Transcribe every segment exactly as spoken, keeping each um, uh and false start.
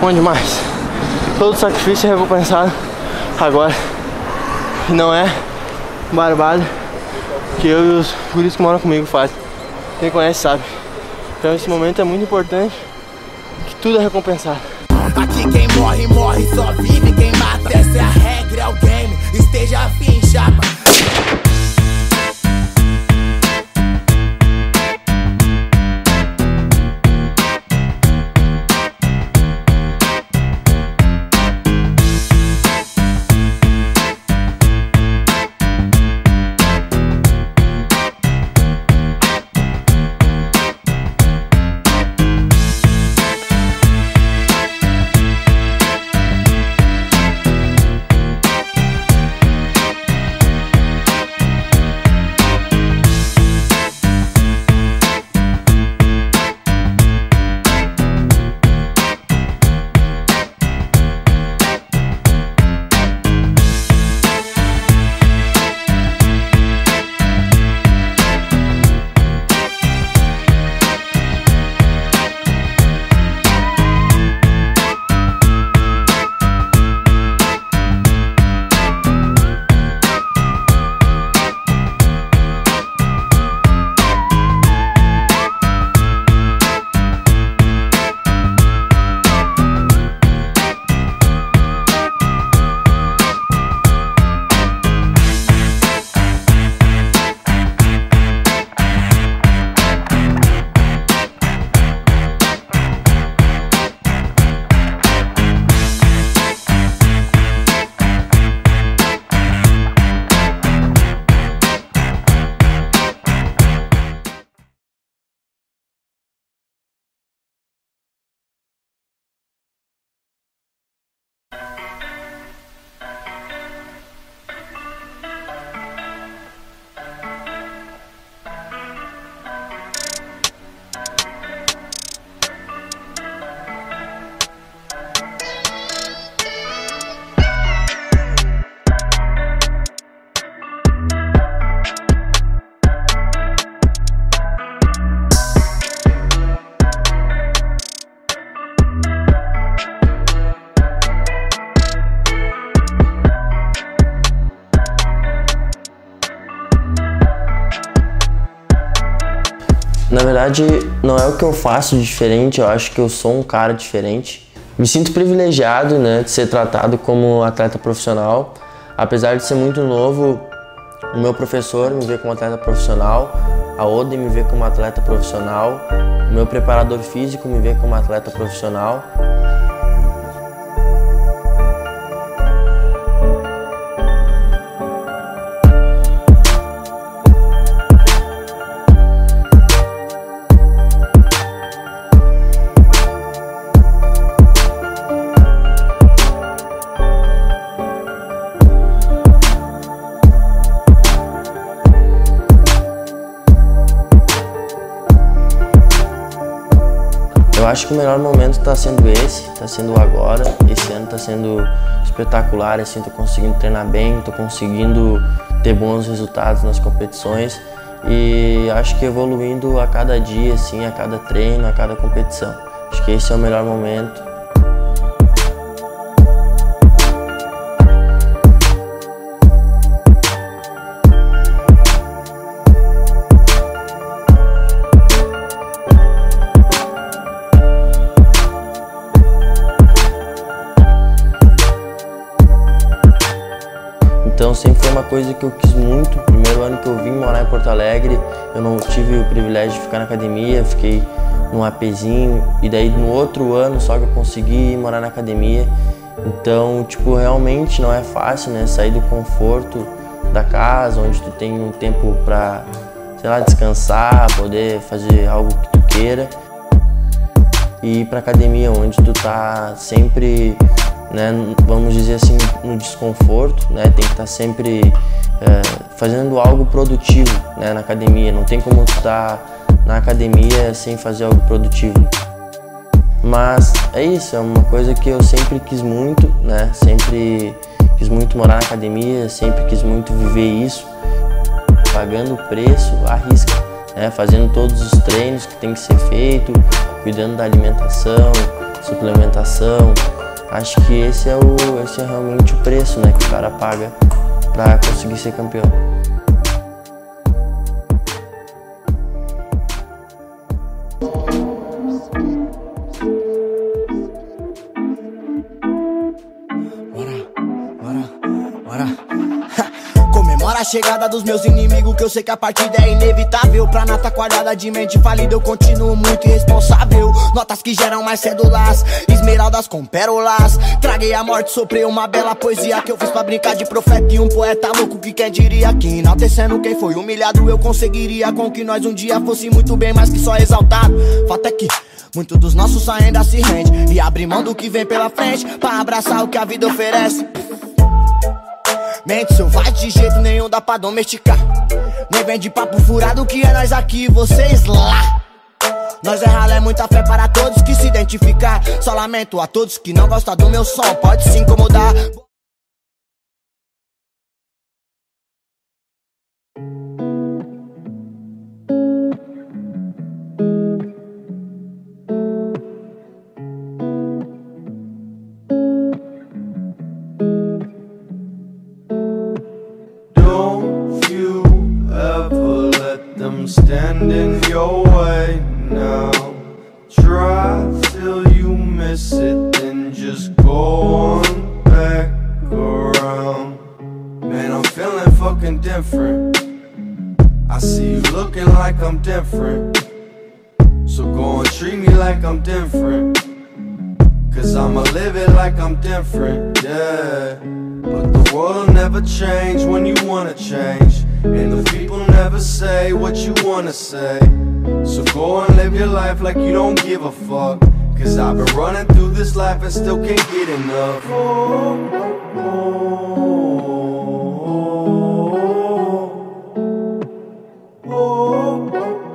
bom demais. Todo sacrifício é recompensado agora. E não é barbada que eu e os guris que moram comigo fazem. Quem conhece sabe. Então esse momento é muito importante, que tudo é recompensado. Aqui quem morre, morre, só vive quem mata. Essa é a regra, é o game, esteja afim, chapa. Na verdade, não é o que eu faço de diferente, eu acho que eu sou um cara diferente. Me sinto privilegiado, né, de ser tratado como atleta profissional. Apesar de ser muito novo, o meu professor me vê como atleta profissional, a Ode me vê como atleta profissional, o meu preparador físico me vê como atleta profissional. Eu acho que o melhor momento está sendo esse, está sendo agora. Esse ano está sendo espetacular, assim, tô conseguindo treinar bem, tô conseguindo ter bons resultados nas competições e acho que evoluindo a cada dia, assim, a cada treino, a cada competição. Acho que esse é o melhor momento. Então sempre foi uma coisa que eu quis muito. Primeiro ano que eu vim morar em Porto Alegre, eu não tive o privilégio de ficar na academia, fiquei num APzinho, e daí no outro ano só que eu consegui morar na academia. Então, tipo, realmente não é fácil, né, sair do conforto da casa, onde tu tem um tempo pra, sei lá, descansar, poder fazer algo que tu queira, e ir pra academia, onde tu tá sempre, né, vamos dizer assim, no desconforto, né, tem que estar sempre é, fazendo algo produtivo, né, na academia. Não tem como tu estar na academia sem fazer algo produtivo. Mas é isso, é uma coisa que eu sempre quis muito, né, sempre quis muito morar na academia, sempre quis muito viver isso, pagando o preço à risca, né, fazendo todos os treinos que tem que ser feito, cuidando da alimentação, suplementação. Acho que esse é, o, esse é realmente o preço, né, que o cara paga para conseguir ser campeão. Comemora a chegada dos meus inimigos, que eu sei que a partida é inevitável. Pra nata quadrada de mente falida eu continuo muito irresponsável. Notas que geram mais cédulas, esmeraldas com pérolas. Traguei a morte, soprei uma bela poesia que eu fiz pra brincar de profeta e um poeta louco que quem diria que enaltecendo quem foi humilhado eu conseguiria com que nós um dia fosse muito bem mais que só exaltado. Fato é que muitos dos nossos ainda se rende e abre mão do que vem pela frente pra abraçar o que a vida oferece. Mente selvagem de jeito nenhum dá pra domesticar. Nem vem de papo furado que é nós aqui e vocês lá. Nós é ralé, muita fé para todos que se identificar. Só lamento a todos que não gostam do meu som, pode se incomodar. Stand in your way now. Try till you miss it, then just go on back around. Man, I'm feeling fucking different. I see you looking like I'm different, so go and treat me like I'm different, cause I'ma live it like I'm different, yeah. But the world'll never change when you wanna change, and the people never say what you wanna say. So go and live your life like you don't give a fuck, cause I've been running through this life and still can't get enough. Oh, oh, oh, oh,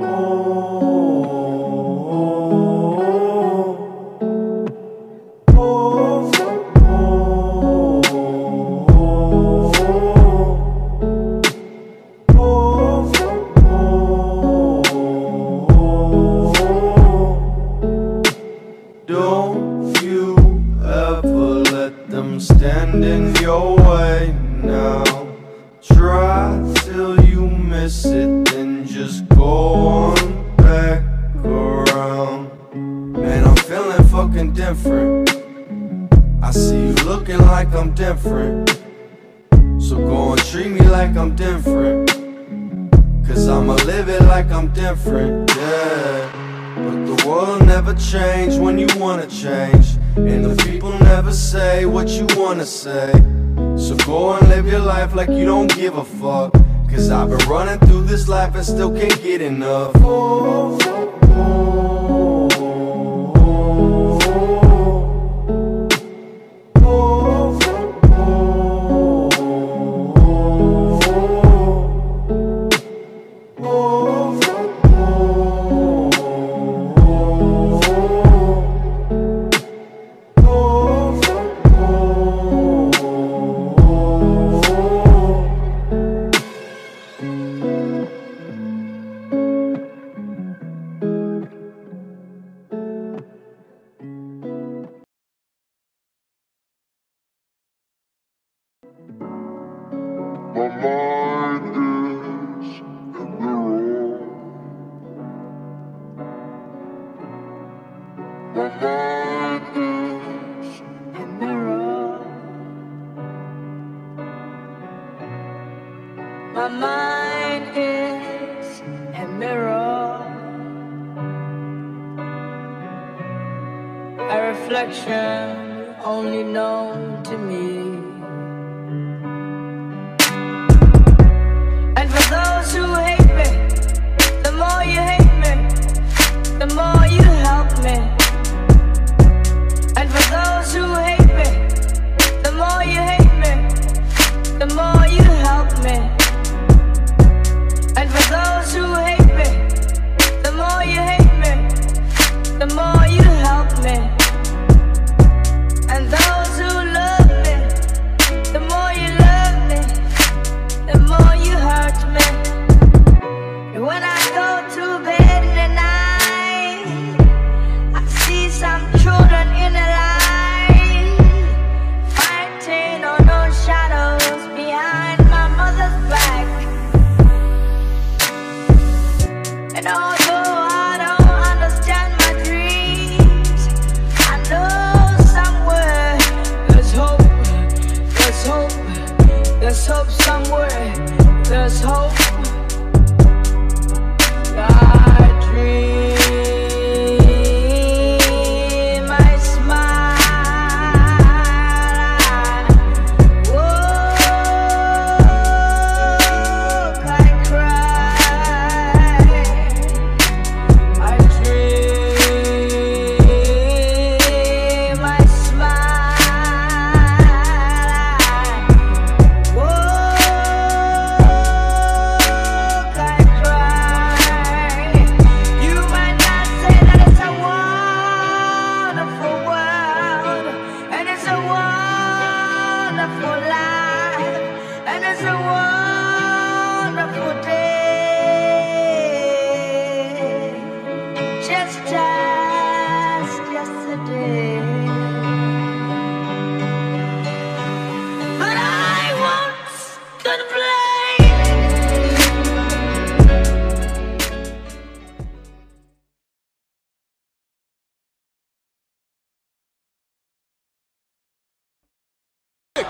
stand in your way now. Try till you miss it, then just go on back around. Man, I'm feeling fucking different. I see you looking like I'm different, so go and treat me like I'm different, cause I'ma live it like I'm different, yeah. But the world'll never change when you wanna change, and the people never say what you wanna say. So go and live your life like you don't give a fuck, cause I've been running through this life and still can't get enough. Oh, oh, oh, oh, oh, oh, My mind is in the road. My mind is in the road. My mind is a mirror, a reflection only known to me. Those who hate me, the more you hate me, the more you help me. And for those who hate me, the more you hate me, the more you help me. And for those who hate me, the more you hate me, the more you help me. And those who love me,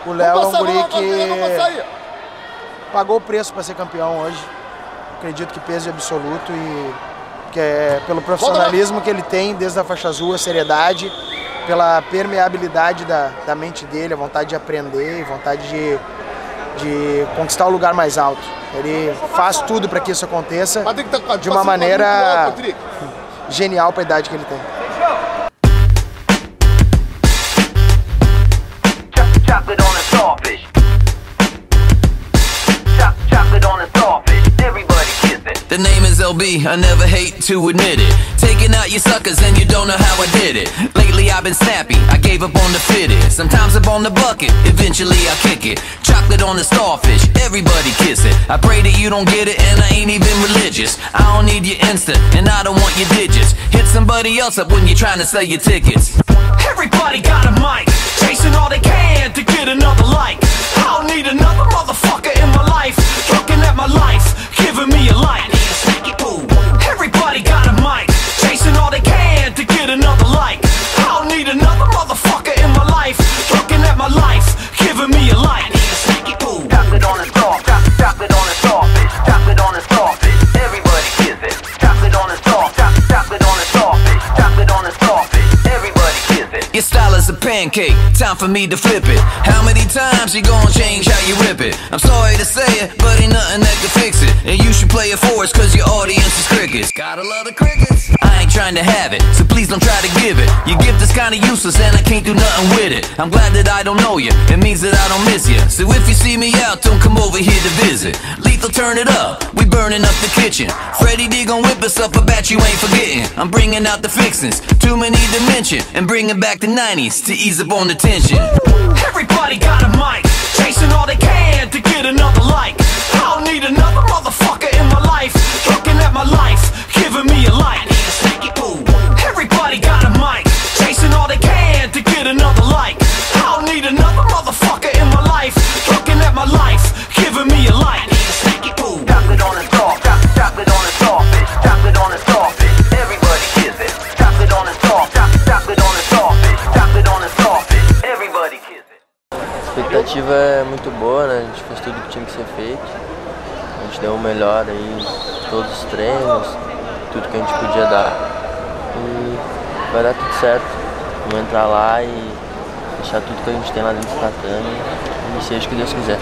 O Léo é um guri que pagou o preço para ser campeão hoje. Acredito que peso absoluto e que é pelo profissionalismo que ele tem desde a faixa azul, a seriedade, pela permeabilidade da, da mente dele, a vontade de aprender, a vontade de, de conquistar o lugar mais alto. Ele faz tudo para que isso aconteça de uma maneira genial para a idade que ele tem. Chocolate on a starfish. Chocolate on a starfish. Everybody kiss it. The name is L B, I never hate to admit it. Taking out your suckers and you don't know how I did it. Lately I've been snappy, I gave up on the fitted. Sometimes I'm on the bucket, eventually I kick it. Chocolate on the starfish, everybody kiss it. I pray that you don't get it and I ain't even religious. I don't need your Insta and I don't want your digits. Hit somebody else up when you're trying to sell your tickets. Everybody got a mic, chasing all they can to get another like. I don't need another motherfucker in my life, looking at my life, giving me a light. Everybody got a mic, chasing all they can to get another like. I don't need another motherfucker in my life, looking at my life, giving me a light. Chocolate on a star, chocolate on a starfish, chocolate on a starfish, everybody kiss it. Chocolate on a star, chocolate on a starfish, chocolate on a starfish, everybody kiss it. Your style is a pancake, time for me to flip it. How many times you gonna change how you rip it? I'm sorry to say it, but ain't nothing that can fix it. And you should play it for us cause your audience is crickets. Gotta love the crickets. I ain't trying to have it, so please don't try to give it. Your gift is kinda useless and I can't do nothing with it. I'm glad that I don't know you, it means that I don't miss you. So if you see me out, don't come over here to visit. Lethal, turn it up, we burning up the kitchen. Freddie D gon' whip us up, I bet you ain't forgetting. I'm bringing out the fixins, too many to mention. And bringing back the nineties to ease up on the tension. Everybody got a mic, chasing all they can to get another like. I don't need another motherfucker in my life, looking at my life, giving me a light. Everybody got a mic, chasing all they can to get another like. I don't need another motherfucker in my life, looking at my life, giving me a light. Chocolate on a star, chocolate on a starfish, chocolate on a starfish, everybody kiss it. Chocolate on a star, chocolate on a starfish, chocolate on a starfish, everybody kiss it. A expectativa é muito boa, né? A gente fez tudo que tinha que ser feito. A gente deu o melhor aí, todos os treinos, tudo que a gente podia dar. E vai dar tudo certo. Vamos entrar lá e deixar tudo que a gente tem lá dentro do tatame e seja o que Deus quiser.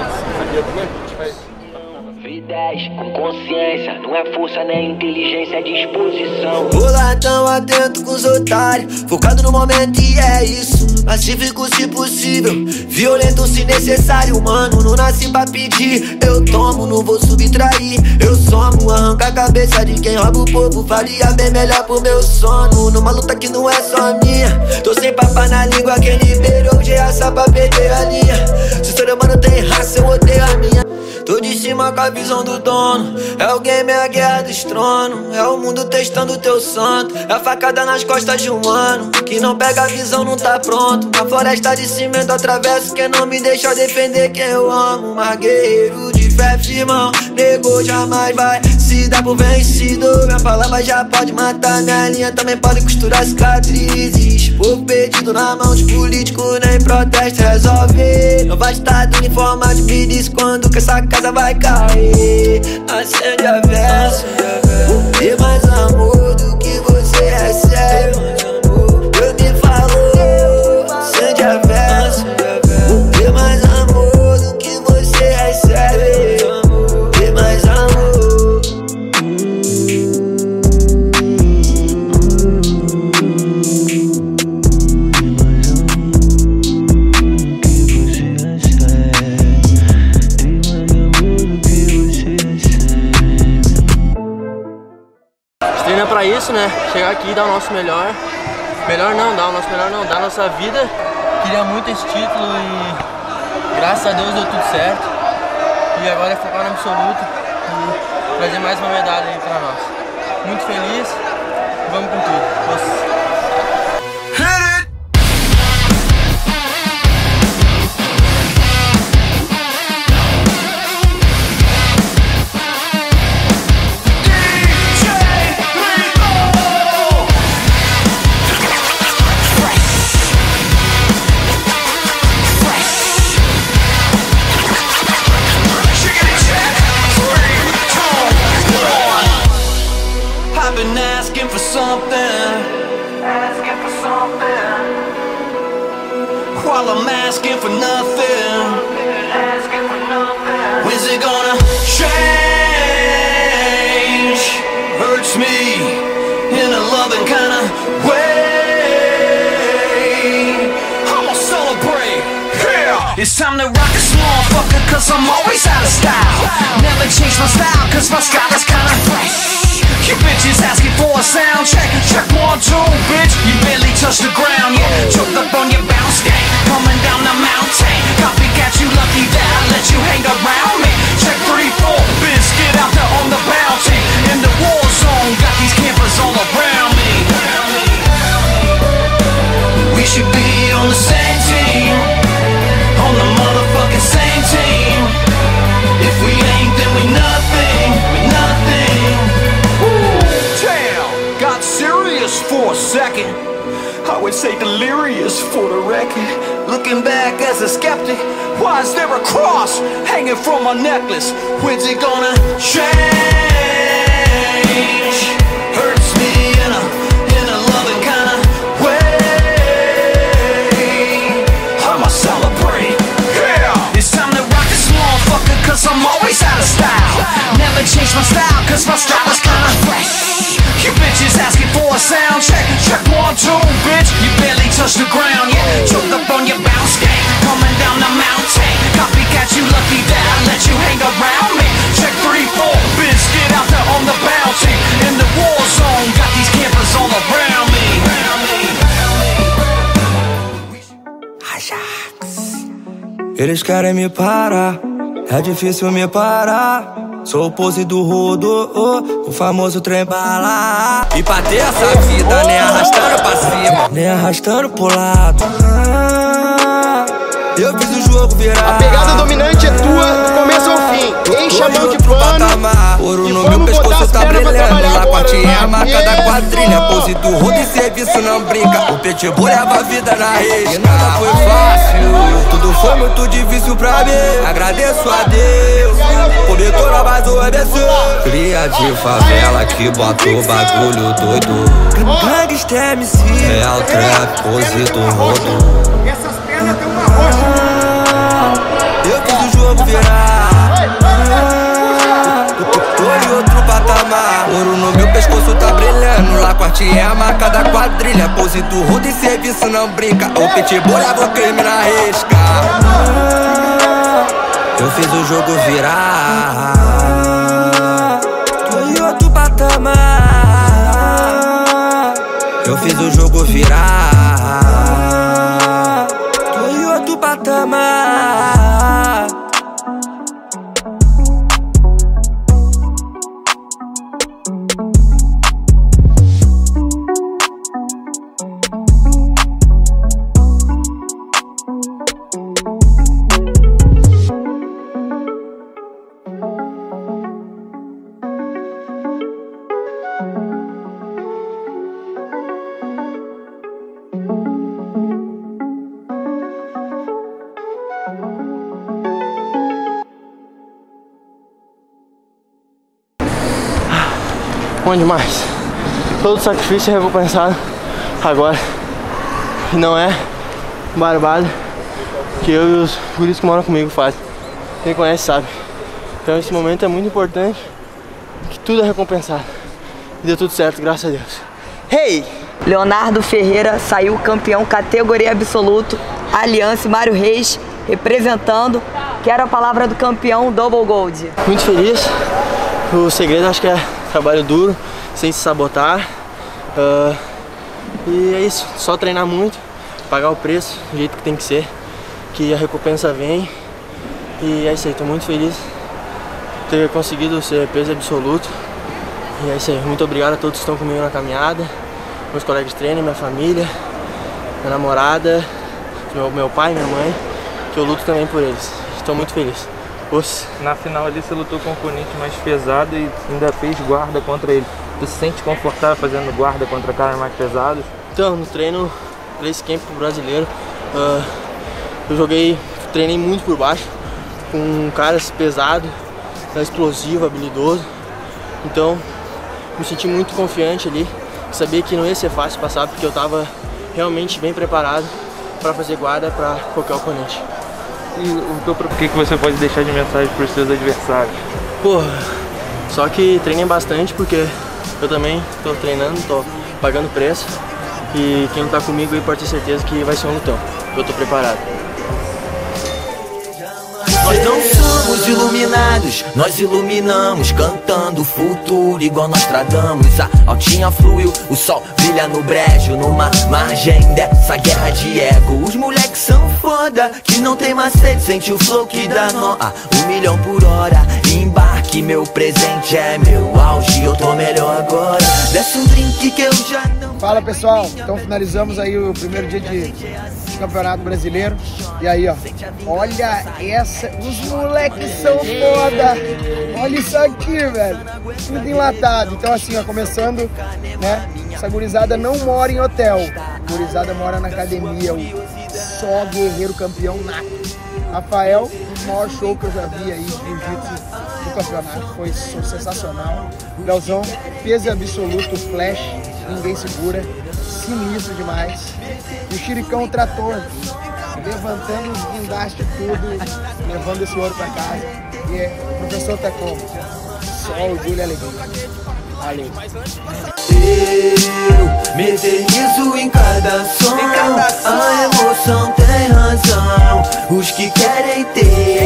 V dez com consciência, não é força nem inteligência, é disposição. Boladão atento com os otários, focado no momento e é isso. Pacífico se possível, violento se necessário. Mano, não nasci pra pedir, eu tomo, não vou subtrair. Eu somo, arranco a cabeça de quem rouba o povo. Faria bem melhor pro meu sono, numa luta que não é só minha. Tô sem papo na língua, quem liberou de raça pra perder a linha. Se o ser humano tem raça, eu odeio a minha. Tô de cima com a visão do dono. É o game, é a guerra dos tronos. É o mundo testando teu santo. É a facada nas costas de um mano que não pega a visão, não tá pronto. Na floresta de cimento atravesso quem não me deixa defender quem eu amo. Mas guerreiro de fé, firmão, negou jamais vai se dar por vencido. Minha palavra já pode matar, minha linha também pode costurar cicatrizes. Povo perdido na mão de político, nem protesto resolve. Não vai estar uniformado, me diz quando que essa casa vai cair. Acende a vela, dê mais amor do que você recebe. Deus me falou, acende a vela, dê mais amor do que você recebe. Dê mais amor. Treina pra isso, né? Chegar aqui e dar o nosso melhor. Melhor não, dar o nosso melhor não, dar a nossa vida. Queria muito esse título e graças a Deus deu tudo certo. E agora é focar no absoluto e trazer mais uma medalha aí pra nós. Muito feliz, vamos com tudo. Nossa. I've been asking for something, asking for something, while I'm asking for nothing, asking for nothing. When's it gonna change? Hurts me in a loving kind of way. I'ma celebrate, yeah. It's time to rock this motherfucker, cause I'm always out of style. Never change my style, cause my style is kinda fresh. You bitches asking for a sound check. Check one, two, bitch. You barely touch the ground, yeah. Choked up on your bounce game, coming down the mountain. Copycat, you lucky that I let you hang around me. Check three, four, bitch. Get out there on the bounty. In the war zone, got these campers all around me. We should be on the same team, on the motherfucking same team. If we ain't, then we nothing, we nothing. Woo. Damn, got serious for a second. I would say delirious for the record. Looking back as a skeptic, why is there a cross hanging from my necklace? When's it gonna change? Hurts me in a, in a loving kind of way. I'ma celebrate, yeah. It's time to rock this motherfucker, cause I'm always out of style. Never change my style, cause my style is kinda fresh. You bitches asking for a sound check. Check one, two, bitch. You barely touch the ground, yeah. Choked up on your bounce game, coming down the mountain. Copycat, you lucky that I let you hang around me. Check three, four, bitch. Get out there on the bounty. In the war zone, got these campers all around me. Ajax. Eles querem me parar, é difícil me parar. Sou o pose do rodo, oh, o famoso trem bala. E pra ter essa vida, nem arrastando pra cima, nem arrastando pro lado. Ah, eu fiz o jogo virar. A pegada dominante é tua do começo ao fim. Enche a mão de pano ouro e no vamos meu botar pescoço as tá pernas pra brilhando. trabalhar Lá agora. corte é a marca da Isso. quadrilha. Pose do rodo e serviço não brinca. O pitbull leva a vida na risca. E nada foi fácil, tudo foi muito difícil pra mim. Agradeço a Deus por me tornar mais um M C. Cria de favela que bota o bagulho doido. Gangsta M C é o trap, pose do rodo. Essas pernas tem uma rocha. Eu fiz o jogo virar. Tô em outro patamar. Ouro no meu pescoço tá brilhando. Lá corte é a marca da quadrilha. Pose do rodo e serviço não brinca. O pitbull leva o crime na risca. Eu fiz o jogo virar. Tô em outro patamar. Eu fiz o jogo virar. Tô em outro patamar. Bom demais. Todo sacrifício é recompensado agora. E não é barbado que eu e os guris que moram comigo fazem. Quem conhece sabe. Então esse momento é muito importante, que tudo é recompensado. E deu tudo certo, graças a Deus. Hey! Leonardo Ferreira saiu campeão categoria absoluto. Aliança e Mário Reis representando. Quero a palavra do campeão Double Gold. Muito feliz. O segredo acho que é trabalho duro, sem se sabotar. Uh, e é isso, só treinar muito, pagar o preço do jeito que tem que ser, que a recompensa vem. E é isso aí, tô muito feliz de ter conseguido ser peso absoluto. E é isso aí, muito obrigado a todos que estão comigo na caminhada, meus colegas de treino, minha família, minha namorada, meu, meu pai, minha mãe, que eu luto também por eles. Estou muito feliz. Os... Na final ali você lutou com um oponente mais pesado e ainda fez guarda contra ele. Tu se sente confortável fazendo guarda contra caras mais pesados? Então, no treino para esse camp brasileiro, uh, eu joguei, treinei muito por baixo, com caras pesados, explosivo, habilidoso. Então, me senti muito confiante ali, sabia que não ia ser fácil passar, porque eu estava realmente bem preparado para fazer guarda para qualquer oponente. E o teu, o que, que você pode deixar de mensagem para os seus adversários? Porra, só que treinem bastante, porque eu também tô treinando, tô pagando preço, e quem tá comigo aí pode ter certeza que vai ser um lutão, eu tô preparado. Nós não somos iluminados, nós iluminamos, cantando o futuro igual Nostradamus. A altinha fluiu, o sol brilha no brejo, numa margem dessa guerra de ego. Os moleques são foda, que não tem macete, sente o flow que dá nó. Ah, um milhão por hora, embarque, meu presente é meu auge, eu tô melhor agora. Desce um drink que eu já não... Fala pessoal, então finalizamos aí o primeiro dia de, de Campeonato Brasileiro. E aí ó, olha essa, os moleques são foda. Olha isso aqui, velho, tudo enlatado. Então assim ó, começando, né, essa gurizada não mora em hotel, a gurizada mora na academia, o só guerreiro campeão nato. Rafael, o maior show que eu já vi aí de jiu-jitsu do campeonato, foi sensacional. Leozão, peso absoluto, flash, ninguém segura, sinistro demais. E o Chiricão, trator, levantando os guindastes tudo, levando esse ouro pra casa. E é, o professor tá como? Só orgulho e alegria. Valeu. Eu me eternizo em cada som, a emoção tem razão. Os que querem ter